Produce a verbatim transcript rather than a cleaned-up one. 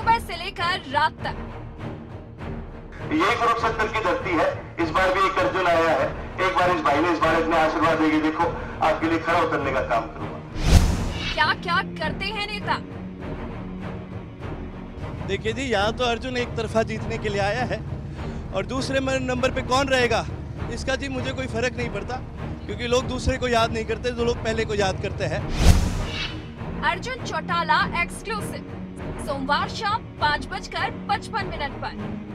सुबह से लेकर रात तक। ये कुरुक्षेत्र की धरती है। इस बार भी एक अर्जुन आया है। एक बार इस भाई ने इस बार इतने आशीर्वाद देगी, देखो आपके लिए खड़ा उतरने का काम करूंगा। क्या क्या करते हैं नेता? देखिए जी, यहाँ तो अर्जुन एक तरफा जीतने के लिए आया है और दूसरे नंबर पे कौन रहेगा इसका जी मुझे कोई फर्क नहीं पड़ता, क्योंकि लोग दूसरे को याद नहीं करते, जो लोग पहले को याद करते हैं। अर्जुन चौटाला एक्सक्लूसिव सोमवार शाम पाँच बजकर पचपन मिनट पर।